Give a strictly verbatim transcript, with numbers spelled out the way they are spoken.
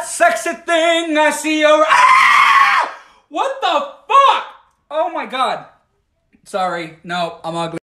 that sexy thing I see your... Ah! What the fuck? Oh my God. Sorry. No, I'm ugly.